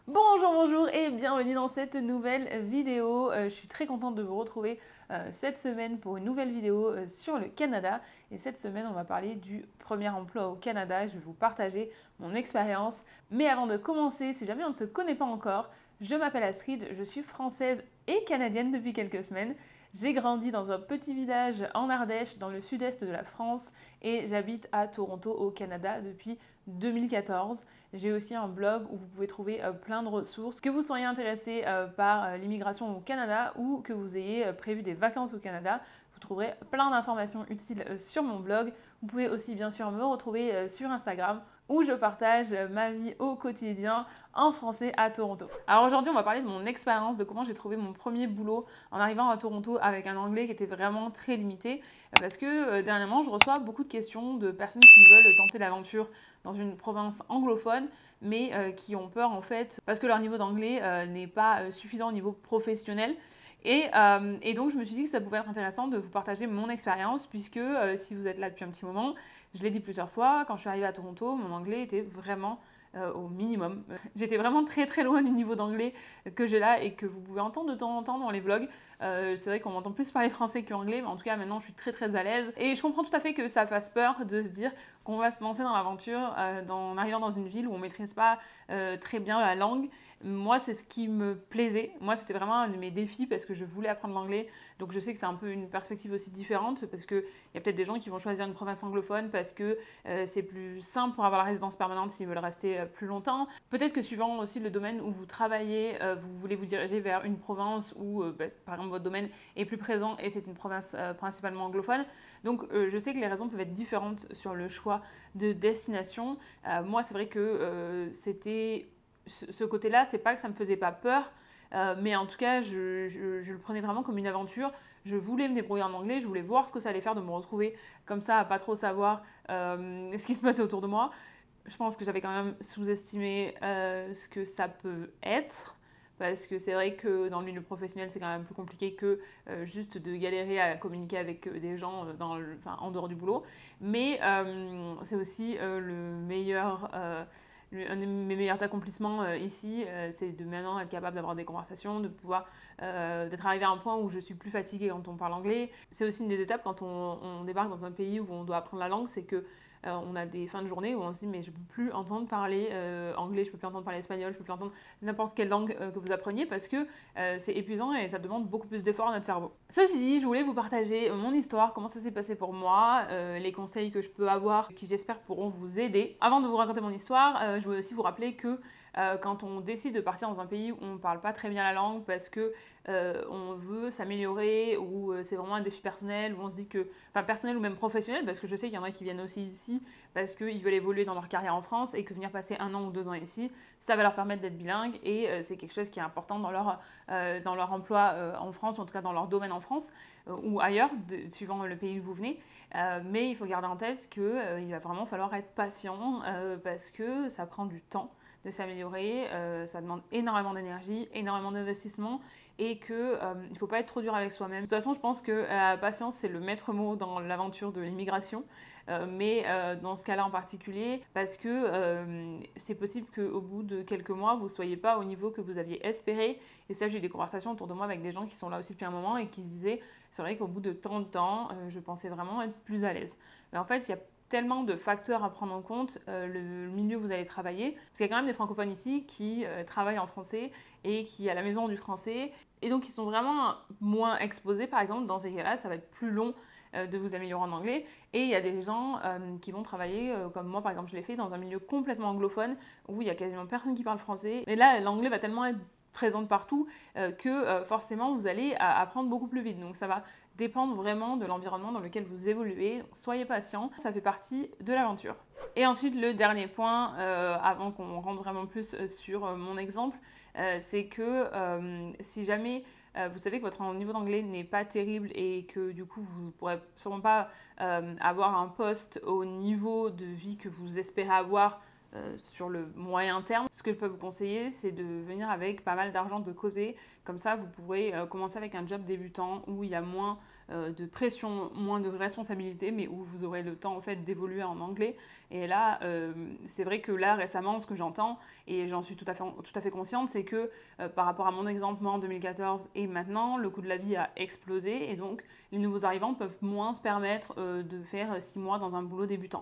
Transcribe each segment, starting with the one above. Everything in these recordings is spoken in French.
Bonjour, bonjour et bienvenue dans cette nouvelle vidéo. Je suis très contente de vous retrouver cette semaine pour une nouvelle vidéo sur le Canada. Et cette semaine, on va parler du premier emploi au Canada. Je vais vous partager mon expérience. Mais avant de commencer, si jamais on ne se connaît pas encore, je m'appelle Astrid, je suis française et canadienne depuis quelques semaines. J'ai grandi dans un petit village en Ardèche, dans le sud-est de la France, et j'habite à Toronto, au Canada, depuis 2014. J'ai aussi un blog où vous pouvez trouver plein de ressources. Que vous soyez intéressé par l'immigration au Canada ou que vous ayez prévu des vacances au Canada, vous trouverez plein d'informations utiles sur mon blog. Vous pouvez aussi bien sûr me retrouver sur Instagram où je partage ma vie au quotidien en français à Toronto. Alors aujourd'hui, on va parler de mon expérience, de comment j'ai trouvé mon premier boulot en arrivant à Toronto avec un anglais qui était vraiment très limité. Parce que dernièrement, je reçois beaucoup de questions de personnes qui veulent tenter l'aventure dans une province anglophone, mais qui ont peur en fait, parce que leur niveau d'anglais n'est pas suffisant au niveau professionnel. Et donc, je me suis dit que ça pouvait être intéressant de vous partager mon expérience, puisque si vous êtes là depuis un petit moment, je l'ai dit plusieurs fois, quand je suis arrivée à Toronto, mon anglais était vraiment au minimum. J'étais vraiment très très loin du niveau d'anglais que j'ai là et que vous pouvez entendre de temps en temps dans les vlogs. C'est vrai qu'on m'entend plus parler français qu'anglais, mais en tout cas maintenant je suis très très à l'aise. Et je comprends tout à fait que ça fasse peur de se dire qu'on va se lancer dans l'aventure en arrivant dans une ville où on ne maîtrise pas très bien la langue. Moi, c'est ce qui me plaisait. Moi, c'était vraiment un de mes défis parce que je voulais apprendre l'anglais. Donc, je sais que c'est un peu une perspective aussi différente parce qu'il y a peut-être des gens qui vont choisir une province anglophone parce que c'est plus simple pour avoir la résidence permanente s'ils veulent rester plus longtemps. Peut-être que suivant aussi le domaine où vous travaillez, vous voulez vous diriger vers une province où, par exemple, votre domaine est plus présent et c'est une province principalement anglophone. Donc, je sais que les raisons peuvent être différentes sur le choix de destination. Moi, c'est vrai que c'était ce côté-là, c'est pas que ça me faisait pas peur, mais en tout cas, je le prenais vraiment comme une aventure. Je voulais me débrouiller en anglais, je voulais voir ce que ça allait faire de me retrouver comme ça, à pas trop savoir ce qui se passait autour de moi. Je pense que j'avais quand même sous-estimé ce que ça peut être. Parce que c'est vrai que dans le milieu professionnel, c'est quand même plus compliqué que juste de galérer à communiquer avec des gens en dehors du boulot. Mais c'est aussi un de mes meilleurs accomplissements ici, c'est de maintenant être capable d'avoir des conversations, de pouvoir d'être arrivé à un point où je suis plus fatiguée quand on parle anglais. C'est aussi une des étapes quand on débarque dans un pays où on doit apprendre la langue, c'est que on a des fins de journée où on se dit mais je peux plus entendre parler anglais, je peux plus entendre parler espagnol, je peux plus entendre n'importe quelle langue que vous appreniez parce que c'est épuisant et ça demande beaucoup plus d'efforts à notre cerveau. Ceci dit, je voulais vous partager mon histoire, comment ça s'est passé pour moi, les conseils que je peux avoir qui j'espère pourront vous aider. Avant de vous raconter mon histoire, je voulais aussi vous rappeler que quand on décide de partir dans un pays où on ne parle pas très bien la langue parce que on veut s'améliorer ou c'est vraiment un défi personnel, où on se dit que, enfin personnel ou même professionnel, parce que je sais qu'il y en a qui viennent aussi ici parce qu'ils veulent évoluer dans leur carrière en France et que venir passer 1 an ou 2 ans ici, ça va leur permettre d'être bilingue et c'est quelque chose qui est important dans leur emploi en France, ou en tout cas dans leur domaine en France ou ailleurs, suivant le pays où vous venez. Mais il faut garder en tête qu'il va vraiment falloir être patient parce que ça prend du temps de s'améliorer, ça demande énormément d'énergie, énormément d'investissement et qu'il ne faut pas être trop dur avec soi-même. De toute façon, je pense que la patience, c'est le maître mot dans l'aventure de l'immigration, mais dans ce cas-là en particulier, parce que c'est possible qu'au bout de quelques mois, vous ne soyez pas au niveau que vous aviez espéré. Et ça, j'ai eu des conversations autour de moi avec des gens qui sont là aussi depuis un moment et qui se disaient, c'est vrai qu'au bout de tant de temps, je pensais vraiment être plus à l'aise. Mais en fait, il y a tellement de facteurs à prendre en compte, le milieu où vous allez travailler. Parce qu'il y a quand même des francophones ici qui travaillent en français et qui à la maison du français. Et donc, ils sont vraiment moins exposés, par exemple. Dans ces cas-là, ça va être plus long de vous améliorer en anglais. Et il y a des gens qui vont travailler, comme moi, par exemple, je l'ai fait, dans un milieu complètement anglophone, où il y a quasiment personne qui parle français. Et là, l'anglais va tellement être présente partout que forcément, vous allez apprendre beaucoup plus vite. Donc, ça va dépendre vraiment de l'environnement dans lequel vous évoluez. Soyez patient, ça fait partie de l'aventure. Et ensuite, le dernier point, avant qu'on rentre vraiment plus sur mon exemple, c'est que si jamais vous savez que votre niveau d'anglais n'est pas terrible et que du coup vous ne pourrez sûrement pas avoir un poste au niveau de vie que vous espérez avoir sur le moyen terme, ce que je peux vous conseiller, c'est de venir avec pas mal d'argent de côté. Comme ça, vous pourrez commencer avec un job débutant où il y a moins de pression, moins de responsabilités, mais où vous aurez le temps en fait d'évoluer en anglais. Et là, c'est vrai que là, récemment, ce que j'entends, et j'en suis tout à fait consciente, c'est que par rapport à mon exemple, moi en 2014 et maintenant, le coût de la vie a explosé et donc les nouveaux arrivants peuvent moins se permettre de faire 6 mois dans un boulot débutant.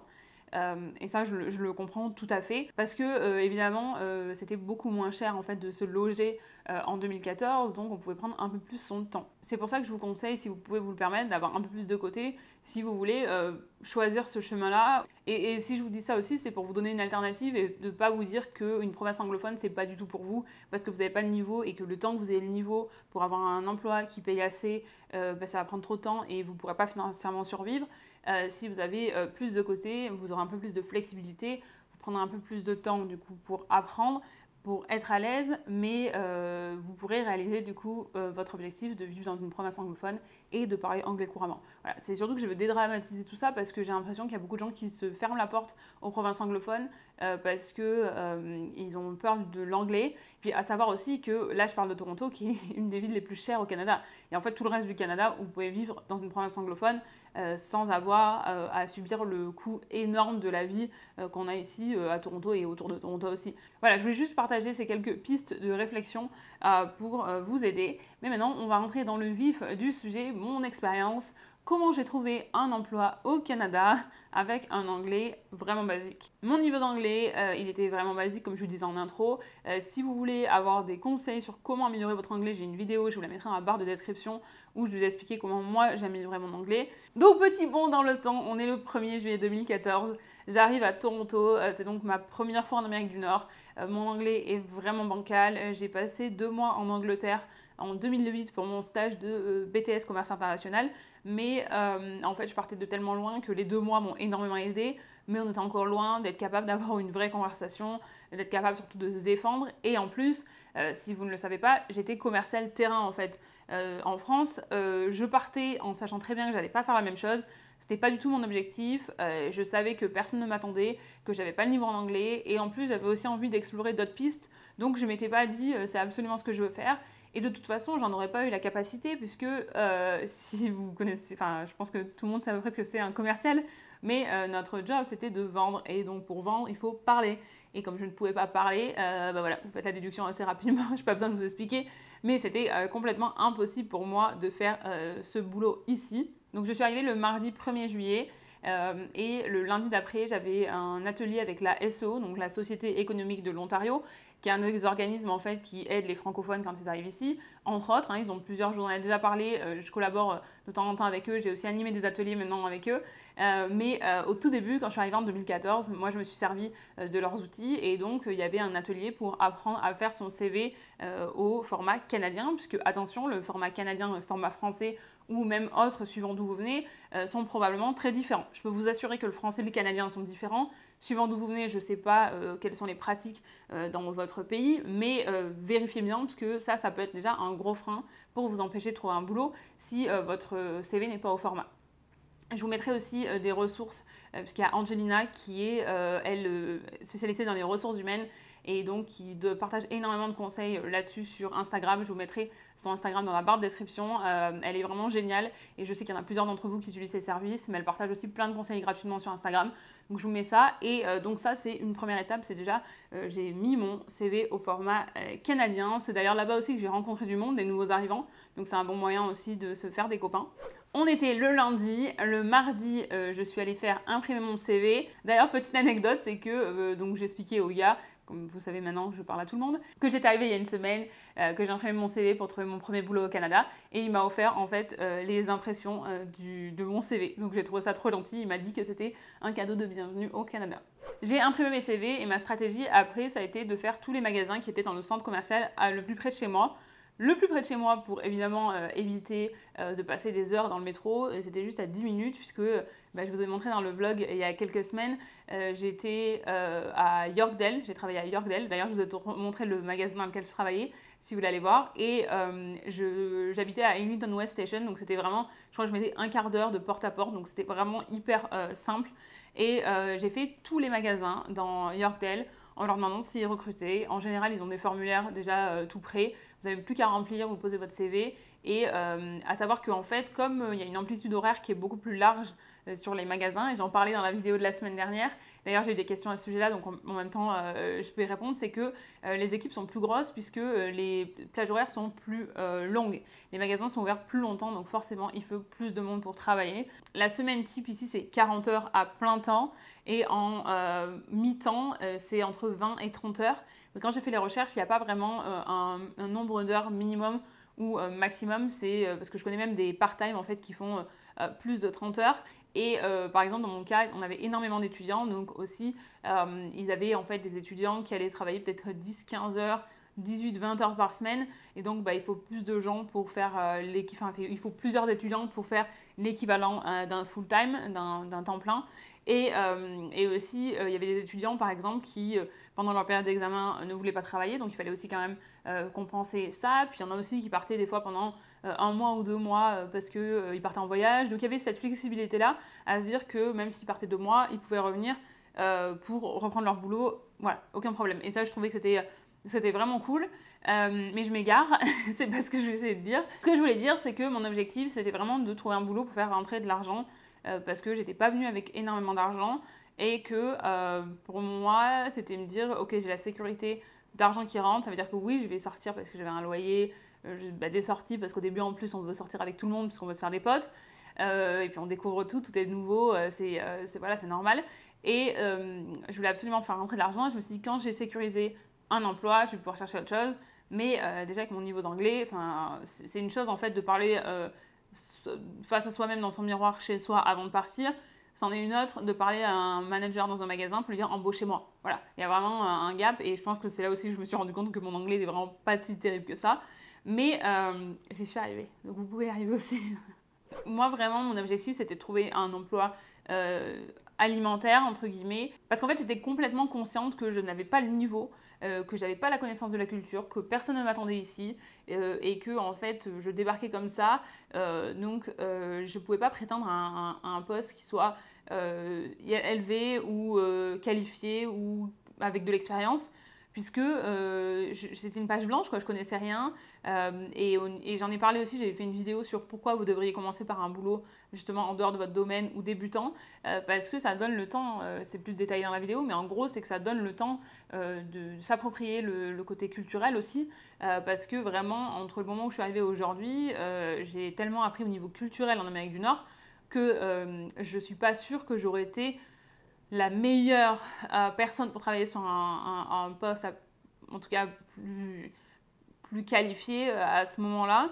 Et ça, je le comprends tout à fait parce que évidemment, c'était beaucoup moins cher en fait de se loger en 2014, donc on pouvait prendre un peu plus son temps. C'est pour ça que je vous conseille, si vous pouvez vous le permettre, d'avoir un peu plus de côté si vous voulez choisir ce chemin-là. Et si je vous dis ça aussi, c'est pour vous donner une alternative et de ne pas vous dire qu'une province anglophone, c'est pas du tout pour vous parce que vous n'avez pas le niveau et que le temps que vous avez le niveau pour avoir un emploi qui paye assez, ça va prendre trop de temps et vous ne pourrez pas financièrement survivre. Si vous avez plus de côté, vous aurez un peu plus de flexibilité, vous prendrez un peu plus de temps du coup pour apprendre, pour être à l'aise, mais vous pourrez réaliser du coup votre objectif de vivre dans une province anglophone et de parler anglais couramment. Voilà, c'est surtout que je veux dédramatiser tout ça parce que j'ai l'impression qu'il y a beaucoup de gens qui se ferment la porte aux provinces anglophones parce que ils ont peur de l'anglais. Puis à savoir aussi que là je parle de Toronto qui est une des villes les plus chères au Canada. Et en fait tout le reste du Canada, vous pouvez vivre dans une province anglophone sans avoir à subir le coût énorme de la vie qu'on a ici à Toronto et autour de Toronto aussi. Voilà, je voulais juste partager ces quelques pistes de réflexion pour vous aider. Mais maintenant, on va rentrer dans le vif du sujet, mon expérience, comment j'ai trouvé un emploi au Canada avec un anglais vraiment basique. Mon niveau d'anglais, il était vraiment basique comme je vous disais en intro. Si vous voulez avoir des conseils sur comment améliorer votre anglais, j'ai une vidéo, je vous la mettrai dans la barre de description où je vous ai expliqué comment moi j'améliorais mon anglais. Donc petit bond dans le temps, on est le 1er juillet 2014, j'arrive à Toronto, c'est donc ma première fois en Amérique du Nord. Mon anglais est vraiment bancal, j'ai passé 2 mois en Angleterre en 2008 pour mon stage de BTS Commerce International. Mais en fait, je partais de tellement loin que les 2 mois m'ont énormément aidé. Mais on était encore loin d'être capable d'avoir une vraie conversation, d'être capable surtout de se défendre. Et en plus, si vous ne le savez pas, j'étais commercial terrain en fait. En France, je partais en sachant très bien que j'allais pas faire la même chose. C'était pas du tout mon objectif. Je savais que personne ne m'attendait, que j'avais pas le niveau en anglais. Et en plus, j'avais aussi envie d'explorer d'autres pistes. Donc, je m'étais pas dit c'est absolument ce que je veux faire. Et de toute façon, j'en aurais pas eu la capacité puisque si vous connaissez, enfin, je pense que tout le monde sait à peu près ce que c'est un commercial, mais notre job c'était de vendre et donc pour vendre, il faut parler. Et comme je ne pouvais pas parler, bah voilà, vous faites la déduction assez rapidement, je n'ai pas besoin de vous expliquer, mais c'était complètement impossible pour moi de faire ce boulot ici. Donc je suis arrivée le mardi 1er juillet. Et le lundi d'après, j'avais un atelier avec la SEO, donc la Société économique de l'Ontario, qui est un des organismes en fait qui aide les francophones quand ils arrivent ici. Entre autres, ils ont plusieurs, je vous en ai déjà parlé, je collabore de temps en temps avec eux, j'ai aussi animé des ateliers maintenant avec eux. Mais au tout début, quand je suis arrivée en 2014, moi je me suis servi de leurs outils et donc il y avait un atelier pour apprendre à faire son CV au format canadien, puisque attention, le format canadien, le format français ou même autres, suivant d'où vous venez, sont probablement très différents. Je peux vous assurer que le français et le canadien sont différents. Suivant d'où vous venez, je ne sais pas quelles sont les pratiques dans votre pays, mais vérifiez bien parce que ça peut être déjà un gros frein pour vous empêcher de trouver un boulot si votre CV n'est pas au format. Je vous mettrai aussi des ressources, puisqu'il y a Angelina qui est, elle, spécialisée dans les ressources humaines et donc qui partage énormément de conseils là-dessus sur Instagram. Je vous mettrai son Instagram dans la barre de description. Elle est vraiment géniale et je sais qu'il y en a plusieurs d'entre vous qui utilisent ses services, mais elle partage aussi plein de conseils gratuitement sur Instagram. Donc je vous mets ça et donc ça c'est une première étape, c'est déjà j'ai mis mon CV au format canadien. C'est d'ailleurs là-bas aussi que j'ai rencontré du monde, des nouveaux arrivants, donc c'est un bon moyen aussi de se faire des copains. On était le lundi, le mardi, je suis allée faire imprimer mon CV. D'ailleurs, petite anecdote, c'est que donc j'ai expliqué au gars, comme vous savez maintenant, je parle à tout le monde, que j'étais arrivée il y a une semaine, que j'ai imprimé mon CV pour trouver mon premier boulot au Canada, et il m'a offert en fait les impressions de mon CV. Donc j'ai trouvé ça trop gentil. Il m'a dit que c'était un cadeau de bienvenue au Canada. J'ai imprimé mes CV et ma stratégie après, ça a été de faire tous les magasins qui étaient dans le centre commercial le plus près de chez moi. Le plus près de chez moi pour évidemment éviter de passer des heures dans le métro. C'était juste à 10 minutes puisque je vous ai montré dans le vlog il y a quelques semaines, j'étais à Yorkdale, j'ai travaillé à Yorkdale. D'ailleurs, je vous ai montré le magasin dans lequel je travaillais si vous voulez aller voir. Et j'habitais à Eglinton West Station, donc c'était vraiment, je crois que je mettais un quart d'heure de porte à porte, donc c'était vraiment hyper simple. Et j'ai fait tous les magasins dans Yorkdale en leur demandant s'ils recrutaient. En général, ils ont des formulaires déjà tout prêts. Vous n'avez plus qu'à remplir, vous posez votre CV. Et à savoir qu'en fait, comme il y a une amplitude horaire qui est beaucoup plus large sur les magasins, et j'en parlais dans la vidéo de la semaine dernière, d'ailleurs j'ai eu des questions à ce sujet-là, donc en même temps je peux y répondre, c'est que les équipes sont plus grosses puisque les plages horaires sont plus longues. Les magasins sont ouverts plus longtemps, donc forcément il faut plus de monde pour travailler. La semaine type ici c'est 40 heures à plein temps, et en mi-temps c'est entre 20 et 30 heures. Donc, quand j'ai fait les recherches, il n'y a pas vraiment un nombre d'heures minimum ou maximum, c'est parce que je connais même des part-time en fait qui font plus de 30 heures. Et par exemple, dans mon cas, on avait énormément d'étudiants, donc aussi, ils avaient en fait des étudiants qui allaient travailler peut-être 10-15 heures, 18-20 heures par semaine, et donc il faut plus de gens pour faire il faut plusieurs étudiants pour faire l'équivalent d'un full-time, d'un temps plein. Et aussi, il y avait des étudiants, par exemple, qui, pendant leur période d'examen, ne voulaient pas travailler, donc il fallait aussi quand même compenser ça. Puis il y en a aussi qui partaient des fois pendant un mois ou 2 mois parce qu'ils partaient en voyage. Donc il y avait cette flexibilité-là à se dire que même s'ils partaient 2 mois, ils pouvaient revenir pour reprendre leur boulot. Voilà, aucun problème. Et ça, je trouvais que c'était vraiment cool. Mais je m'égare, c'est pas ce que je vais essayer de dire. Ce que je voulais dire, c'est que mon objectif, c'était vraiment de trouver un boulot pour faire rentrer de l'argent parce que j'étais pas venue avec énormément d'argent et que pour moi, c'était me dire, ok, j'ai la sécurité d'argent qui rentre, ça veut dire que oui, je vais sortir parce que j'avais un loyer, des sorties parce qu'au début en plus on veut sortir avec tout le monde parce qu'on veut se faire des potes, et puis on découvre tout est nouveau, voilà, c'est normal. Et je voulais absolument faire rentrer de l'argent et je me suis dit quand j'ai sécurisé un emploi, je vais pouvoir chercher autre chose. Mais déjà avec mon niveau d'anglais, c'est une chose en fait de parler face à soi-même dans son miroir chez soi avant de partir. C'en est une autre de parler à un manager dans un magasin pour lui dire embauchez-moi. Voilà, il y a vraiment un gap et je pense que c'est là aussi que je me suis rendu compte que mon anglais n'est vraiment pas si terrible que ça. Mais j'y suis arrivée, donc vous pouvez y arriver aussi. Moi vraiment mon objectif c'était de trouver un emploi alimentaire entre guillemets parce qu'en fait j'étais complètement consciente que je n'avais pas le niveau, que j'avais pas la connaissance de la culture, que personne ne m'attendait ici et que en fait je débarquais comme ça, donc je pouvais pas prétendre à un poste qui soit élevé ou qualifié ou avec de l'expérience puisque c'était une page blanche, quoi, je connaissais rien. Et j'en ai parlé aussi, j'avais fait une vidéo sur pourquoi vous devriez commencer par un boulot justement en dehors de votre domaine ou débutant, parce que ça donne le temps, c'est plus détaillé dans la vidéo, mais en gros c'est que ça donne le temps de s'approprier le côté culturel aussi, parce que vraiment entre le moment où je suis arrivée aujourd'hui, j'ai tellement appris au niveau culturel en Amérique du Nord que je suis pas sûre que j'aurais été la meilleure personne pour travailler sur un poste, en tout cas plus qualifié à ce moment-là.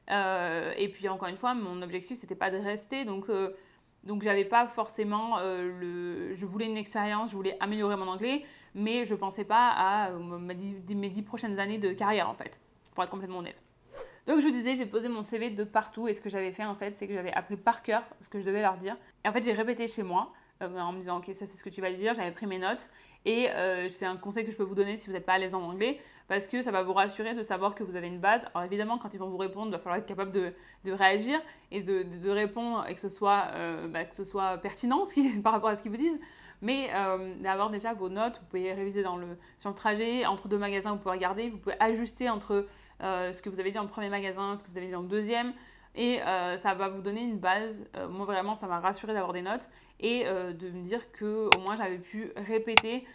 Et puis encore une fois, mon objectif, c'était pas de rester. Donc j'avais pas forcément je voulais une expérience, je voulais améliorer mon anglais, mais je pensais pas à mes 10 prochaines années de carrière en fait, pour être complètement honnête. Donc je vous disais, j'ai posé mon CV de partout et ce que j'avais fait en fait, c'est que j'avais appris par cœur ce que je devais leur dire. Et en fait, j'ai répété chez moi en me disant ok, ça c'est ce que tu vas dire, j'avais pris mes notes et c'est un conseil que je peux vous donner si vous n'êtes pas à l'aise en anglais parce que ça va vous rassurer de savoir que vous avez une base. Alors évidemment, quand ils vont vous répondre, il va falloir être capable de réagir et de répondre et que ce soit pertinent par rapport à ce qu'ils vous disent. Mais d'avoir déjà vos notes, vous pouvez réviser sur le trajet, entre deux magasins, vous pouvez regarder, vous pouvez ajuster entre ce que vous avez dit dans le premier magasin, ce que vous avez dit dans le deuxième, et ça va vous donner une base. Moi vraiment, ça m'a rassurée d'avoir des notes et de me dire que au moins j'avais pu répéter.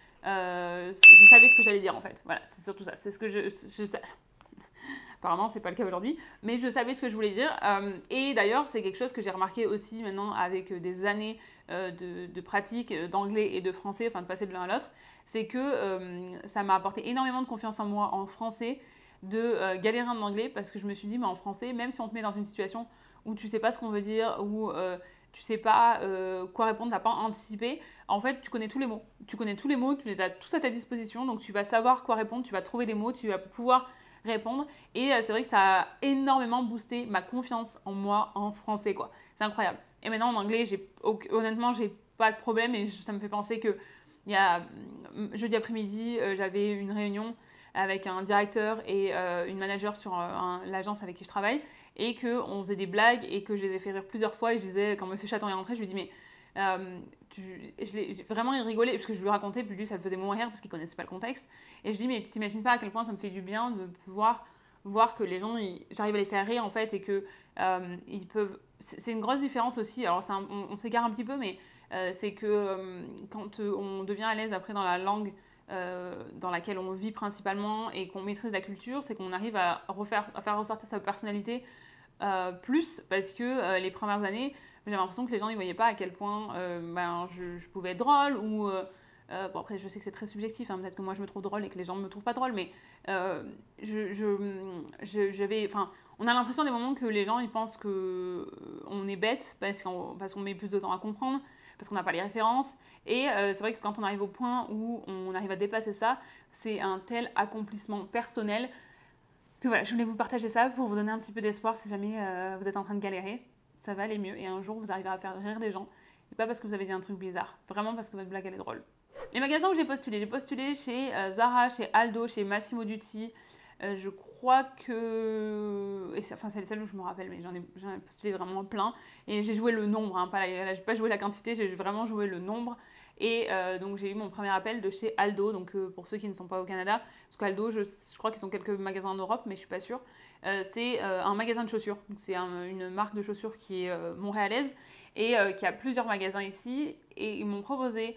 Je savais ce que j'allais dire en fait. Voilà, c'est surtout ça. C'est ce que je Apparemment, c'est pas le cas aujourd'hui, mais je savais ce que je voulais dire. Et d'ailleurs, c'est quelque chose que j'ai remarqué aussi maintenant avec des années de pratique d'anglais et de français, enfin de passer de l'un à l'autre, c'est que ça m'a apporté énormément de confiance en moi en français, de galérer en anglais, parce que je me suis dit, mais en français, même si on te met dans une situation où tu sais pas ce qu'on veut dire, ou tu sais pas quoi répondre, t'as pas anticipé, en fait, tu connais tous les mots. Tu connais tous les mots, tu les as tous à ta disposition, donc tu vas savoir quoi répondre, tu vas trouver des mots, tu vas pouvoir répondre. Et c'est vrai que ça a énormément boosté ma confiance en moi en français, quoi. C'est incroyable. Et maintenant, en anglais, honnêtement, j'ai pas de problème et ça me fait penser que il y a jeudi après-midi, j'avais une réunion avec un directeur et une manager sur l'agence avec qui je travaille et qu'on faisait des blagues et que je les ai fait rire plusieurs fois et je disais, quand Monsieur Chaton est rentré, je lui dis mais J'ai vraiment rigolé parce que je lui racontais, puis lui ça le faisait moins rire parce qu'il connaissait pas le contexte. Et je dis mais tu t'imagines pas à quel point ça me fait du bien de pouvoir voir que les gens, j'arrive à les faire rire en fait et que ils peuvent. C'est une grosse différence aussi. Alors on s'égare un petit peu, mais c'est que quand on devient à l'aise après dans la langue dans laquelle on vit principalement et qu'on maîtrise la culture, c'est qu'on arrive à faire ressortir sa personnalité plus parce que les premières années, j'ai l'impression que les gens ne voyaient pas à quel point je pouvais être drôle ou bon après je sais que c'est très subjectif, hein, peut-être que moi je me trouve drôle et que les gens ne me trouvent pas drôle, mais on a l'impression des moments que les gens ils pensent que on est bête parce qu'on met plus de temps à comprendre, parce qu'on n'a pas les références. Et c'est vrai que quand on arrive au point où on arrive à dépasser ça, c'est un tel accomplissement personnel que voilà, je voulais vous partager ça pour vous donner un petit peu d'espoir si jamais vous êtes en train de galérer. Ça va aller mieux et un jour vous arriverez à faire rire des gens. Et pas parce que vous avez dit un truc bizarre, vraiment parce que votre blague elle est drôle. Les magasins où j'ai postulé chez Zara, chez Aldo, chez Massimo Dutti. Je crois que. C'est les seuls où je me rappelle, mais j'en ai postulé vraiment plein. Et j'ai joué le nombre, hein, j'ai pas joué la quantité, j'ai vraiment joué le nombre. Et donc j'ai eu mon premier appel de chez Aldo, donc pour ceux qui ne sont pas au Canada, parce qu'Aldo, je crois qu'ils ont quelques magasins en Europe, mais je suis pas sûre. C'est un magasin de chaussures, donc c'est une marque de chaussures qui est montréalaise et qui a plusieurs magasins ici. Et ils m'ont proposé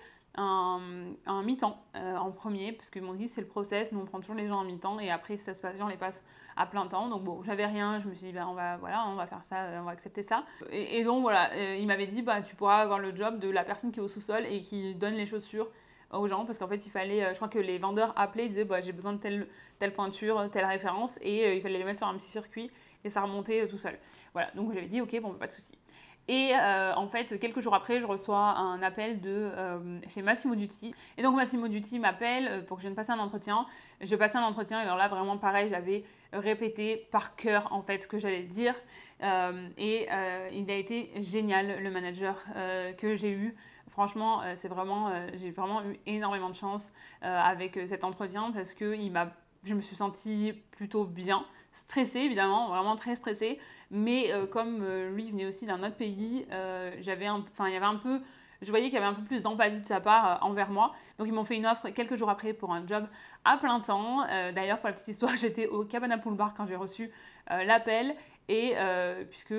un mi-temps en premier, parce qu'ils m'ont dit c'est le process, nous on prend toujours les gens en mi-temps et après si ça se passe bien on les passe à plein temps. Donc bon, j'avais rien, je me suis dit on va faire ça, on va accepter ça. Et donc voilà, il m'avait dit tu pourras avoir le job de la personne qui est au sous-sol et qui donne les chaussures aux gens, parce qu'en fait il fallait, je crois que les vendeurs appelaient, ils disaient j'ai besoin de telle pointure, telle référence, et il fallait les mettre sur un petit circuit et ça remontait tout seul. Voilà, donc j'avais dit ok, bon pas de souci. Et en fait, quelques jours après, je reçois un appel de chez Massimo Dutti. Et donc Massimo Dutti m'appelle pour que je vienne passer un entretien. Je passais un entretien et alors là, vraiment pareil, j'avais répété par cœur en fait ce que j'allais dire. Il a été génial, le manager que j'ai eu. Franchement, j'ai vraiment eu énormément de chance avec cet entretien parce que je me suis sentie plutôt bien, stressée évidemment, vraiment très stressée, mais comme lui venait aussi d'un autre pays, il y avait un peu, je voyais qu'il y avait un peu plus d'empathie de sa part envers moi. Donc ils m'ont fait une offre quelques jours après pour un job à plein temps. D'ailleurs, pour la petite histoire, j'étais au Cabana Pool Bar quand j'ai reçu l'appel et puisque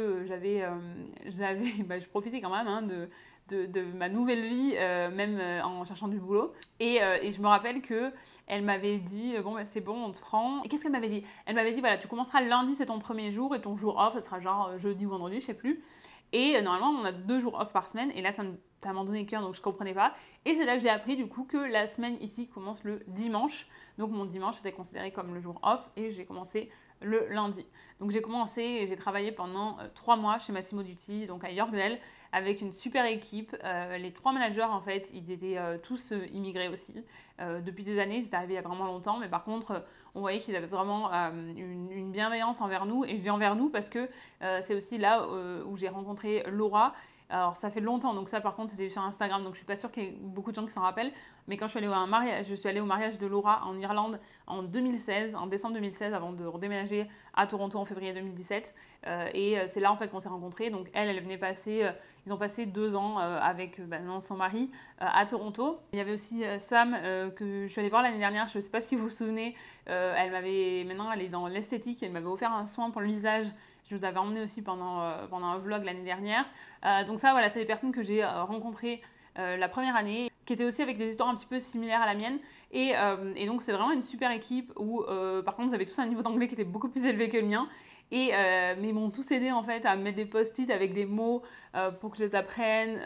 je profitais quand même de ma nouvelle vie, même en cherchant du boulot. Et je me rappelle que elle m'avait dit c'est bon, on te prend. Et qu'est-ce qu'elle m'avait dit? Elle m'avait dit voilà, tu commenceras lundi, c'est ton premier jour, et ton jour off, ça sera genre jeudi ou vendredi, je sais plus. Et normalement, on a 2 jours off par semaine, et là, ça m'a donné cœur, donc je comprenais pas. Et c'est là que j'ai appris du coup que la semaine ici commence le dimanche. Donc mon dimanche était considéré comme le jour off, et j'ai commencé le lundi. Donc j'ai commencé et j'ai travaillé pendant 3 mois chez Massimo Dutti, donc à Yorkdale, avec une super équipe. Les 3 managers, en fait, ils étaient tous immigrés aussi. Depuis des années, ils étaient arrivés il y a vraiment longtemps, mais par contre, on voyait qu'ils avaient vraiment une bienveillance envers nous. Et je dis envers nous parce que c'est aussi là où j'ai rencontré Laura. Alors ça fait longtemps, donc ça par contre c'était sur Instagram, donc je suis pas sûre qu'il y ait beaucoup de gens qui s'en rappellent. Mais quand je suis allée au mariage de Laura en Irlande en 2016, en décembre 2016, avant de redéménager à Toronto en février 2017. C'est là en fait qu'on s'est rencontrés. Donc elle venait passer, ils ont passé 2 ans avec son mari à Toronto. Il y avait aussi Sam que je suis allée voir l'année dernière, je ne sais pas si vous vous souvenez. Maintenant elle est dans l'esthétique, elle m'avait offert un soin pour le visage. Je vous avais emmené aussi pendant un vlog l'année dernière. Donc ça, voilà, c'est des personnes que j'ai rencontrées la première année, qui étaient aussi avec des histoires un petit peu similaires à la mienne. Et donc c'est vraiment une super équipe où, par contre, ils avaient tous un niveau d'anglais qui était beaucoup plus élevé que le mien. Mais ils m'ont tous aidé en fait à mettre des post-it avec des mots pour que je les apprenne.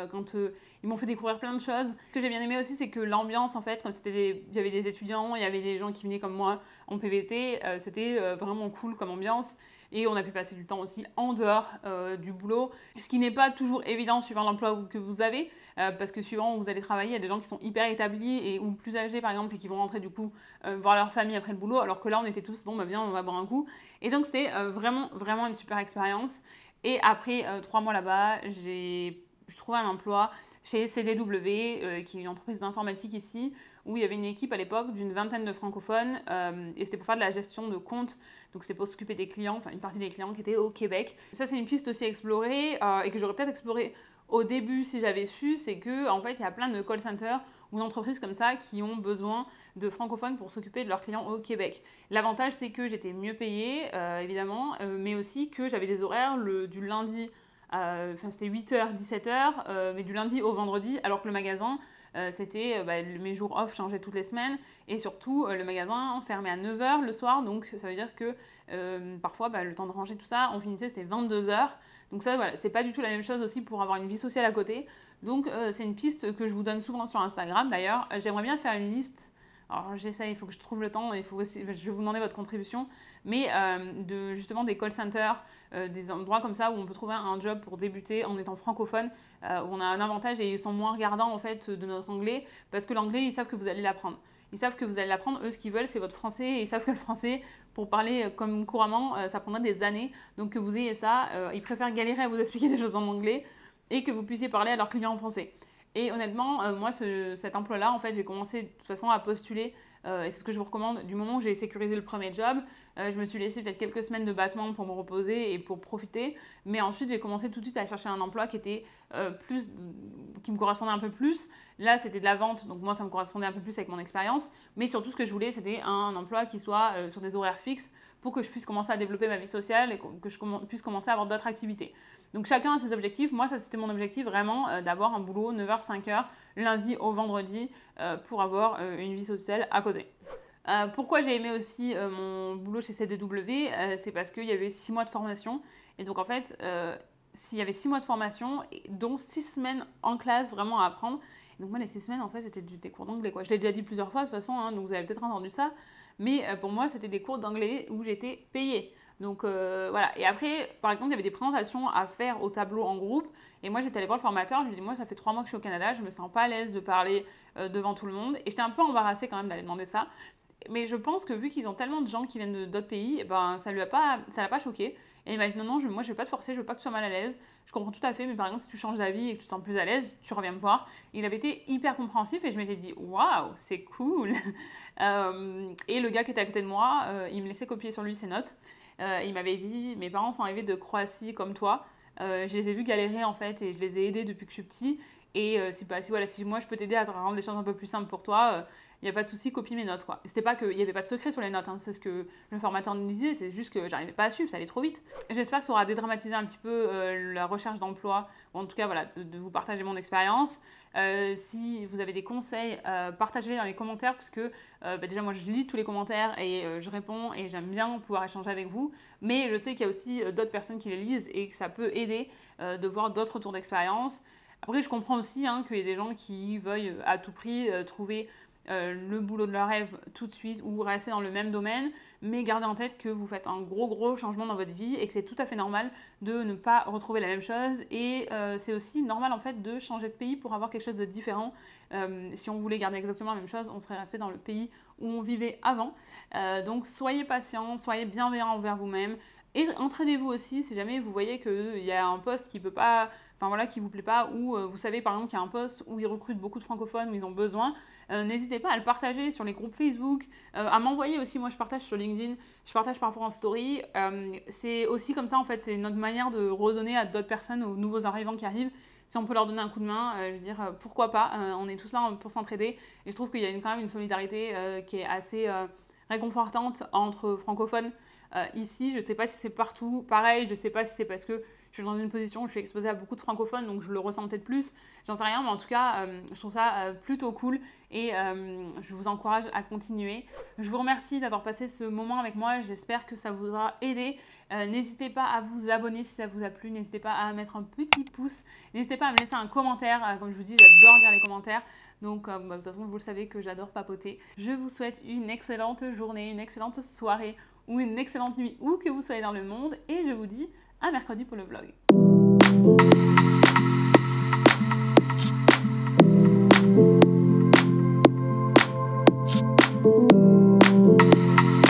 Ils m'ont fait découvrir plein de choses. Ce que j'ai bien aimé aussi, c'est que l'ambiance en fait, comme il y avait des étudiants, il y avait des gens qui venaient comme moi en PVT, c'était vraiment cool comme ambiance. Et on a pu passer du temps aussi en dehors du boulot, ce qui n'est pas toujours évident suivant l'emploi que vous avez, parce que suivant où vous allez travailler, il y a des gens qui sont hyper établis ou plus âgés par exemple et qui vont rentrer du coup voir leur famille après le boulot, alors que là on était tous viens, on va boire un coup. Et donc c'était vraiment une super expérience. Et après 3 mois là-bas, j'ai trouvé un emploi chez CDW, qui est une entreprise d'informatique ici, où il y avait une équipe à l'époque d'une 20aine de francophones, et c'était pour faire de la gestion de comptes, donc c'est pour s'occuper des clients, enfin une partie des clients qui étaient au Québec. Ça c'est une piste aussi à explorer, et que j'aurais peut-être exploré au début, si j'avais su, c'est que en fait, il y a plein de call centers ou d'entreprises comme ça qui ont besoin de francophones pour s'occuper de leurs clients au Québec. L'avantage, c'est que j'étais mieux payée, évidemment, mais aussi que j'avais des horaires du lundi, enfin c'était 8h, 17h, mais du lundi au vendredi, alors que le magasin, c'était mes jours off changeaient toutes les semaines, et surtout le magasin fermait à 9h le soir, donc ça veut dire que parfois le temps de ranger tout ça, on finissait, c'était 22h. Donc ça, voilà, c'est pas du tout la même chose aussi pour avoir une vie sociale à côté. Donc c'est une piste que je vous donne souvent sur Instagram. D'ailleurs, j'aimerais bien faire une liste. Alors j'essaie, il faut que je trouve le temps, il faut aussi, je vais vous demander votre contribution, mais justement des call centers, des endroits comme ça où on peut trouver un job pour débuter en étant francophone, où on a un avantage et ils sont moins regardants en fait de notre anglais, parce que l'anglais, ils savent que vous allez l'apprendre. Ils savent que vous allez l'apprendre, eux ce qu'ils veulent c'est votre français, et ils savent que le français, pour parler comme couramment, ça prendra des années, donc que vous ayez ça, ils préfèrent galérer à vous expliquer des choses en anglais, et que vous puissiez parler à leurs clients en français. Et honnêtement, moi, cet emploi-là, en fait, j'ai commencé de toute façon à postuler, et c'est ce que je vous recommande, du moment où j'ai sécurisé le premier job, je me suis laissé peut-être quelques semaines de battement pour me reposer et pour profiter, mais ensuite j'ai commencé tout de suite à chercher un emploi qui était qui me correspondait un peu plus. Là, c'était de la vente, donc moi, ça me correspondait un peu plus avec mon expérience, mais surtout ce que je voulais, c'était un emploi qui soit sur des horaires fixes pour que je puisse commencer à développer ma vie sociale et que je puisse commencer à avoir d'autres activités. Donc chacun a ses objectifs. Moi, ça c'était mon objectif vraiment d'avoir un boulot 9h, 5h, lundi au vendredi pour avoir une vie sociale à côté. Pourquoi j'ai aimé aussi mon boulot chez CDW, c'est parce qu'il y avait 6 mois de formation. Et donc en fait, s'il y avait 6 mois de formation, dont 6 semaines en classe vraiment à apprendre. Et donc moi, les 6 semaines, en fait, c'était des cours d'anglais, quoi. Je l'ai déjà dit plusieurs fois de toute façon, hein, donc vous avez peut-être entendu ça. Mais pour moi, c'était des cours d'anglais où j'étais payée. Donc voilà. Et après, par exemple, il y avait des présentations à faire au tableau en groupe. Et moi, j'étais allée voir le formateur. Je lui ai dit, moi, ça fait 3 mois que je suis au Canada. Je me sens pas à l'aise de parler devant tout le monde. Et j'étais un peu embarrassée quand même d'aller demander ça. Mais je pense que vu qu'ils ont tellement de gens qui viennent d'autres pays, ben, ça l'a pas choqué. Et il m'a dit, non, non, moi, je vais pas te forcer. Je veux pas que tu sois mal à l'aise. Je comprends tout à fait. Mais par exemple, si tu changes d'avis et que tu te sens plus à l'aise, tu reviens me voir. Il avait été hyper compréhensif. Et je m'étais dit, waouh, c'est cool. Et le gars qui était à côté de moi, il me laissait copier sur lui ses notes. Il m'avait dit, mes parents sont arrivés de Croatie comme toi. Je les ai vus galérer en fait et je les ai aidés depuis que je suis petit. Et si moi je peux t'aider à te rendre les choses un peu plus simples pour toi, il n'y a pas de souci, copie mes notes, quoi. C'était pas qu'il n'y avait pas de secret sur les notes, hein, c'est ce que le formateur nous disait, c'est juste que j'arrivais pas à suivre, ça allait trop vite. J'espère que ça aura dédramatisé un petit peu la recherche d'emploi, ou en tout cas voilà, de vous partager mon expérience. Si vous avez des conseils, partagez-les dans les commentaires, parce que déjà moi je lis tous les commentaires et je réponds et j'aime bien pouvoir échanger avec vous, mais je sais qu'il y a aussi d'autres personnes qui les lisent et que ça peut aider de voir d'autres retours d'expérience. Après, je comprends aussi hein, qu'il y a des gens qui veuillent à tout prix trouver le boulot de leur rêve tout de suite ou rester dans le même domaine, mais gardez en tête que vous faites un gros changement dans votre vie et que c'est tout à fait normal de ne pas retrouver la même chose et c'est aussi normal en fait de changer de pays pour avoir quelque chose de différent. Si on voulait garder exactement la même chose, on serait resté dans le pays où on vivait avant. Donc soyez patient, soyez bienveillant envers vous-même. Et entraînez-vous aussi si jamais vous voyez qu'il y a un poste qui peut pas, enfin voilà, qui vous plaît pas, ou vous savez par exemple qu'il y a un poste où ils recrutent beaucoup de francophones, où ils ont besoin, n'hésitez pas à le partager sur les groupes Facebook, à m'envoyer aussi, moi je partage sur LinkedIn, je partage parfois en story, c'est aussi comme ça en fait, c'est notre manière de redonner à d'autres personnes, aux nouveaux arrivants qui arrivent, si on peut leur donner un coup de main, je veux dire, pourquoi pas, on est tous là pour s'entraider, et je trouve qu'il y a quand même une solidarité qui est assez réconfortante entre francophones. Ici, je ne sais pas si c'est partout pareil, je ne sais pas si c'est parce que je suis dans une position où je suis exposée à beaucoup de francophones, donc je le ressens peut-être plus, j'en sais rien, mais en tout cas, je trouve ça plutôt cool et je vous encourage à continuer. Je vous remercie d'avoir passé ce moment avec moi, j'espère que ça vous aura aidé. N'hésitez pas à vous abonner si ça vous a plu, n'hésitez pas à mettre un petit pouce, n'hésitez pas à me laisser un commentaire, comme je vous dis, j'adore lire les commentaires. Donc, de toute façon, vous le savez que j'adore papoter. Je vous souhaite une excellente journée, une excellente soirée ou une excellente nuit où que vous soyez dans le monde et je vous dis à mercredi pour le vlog.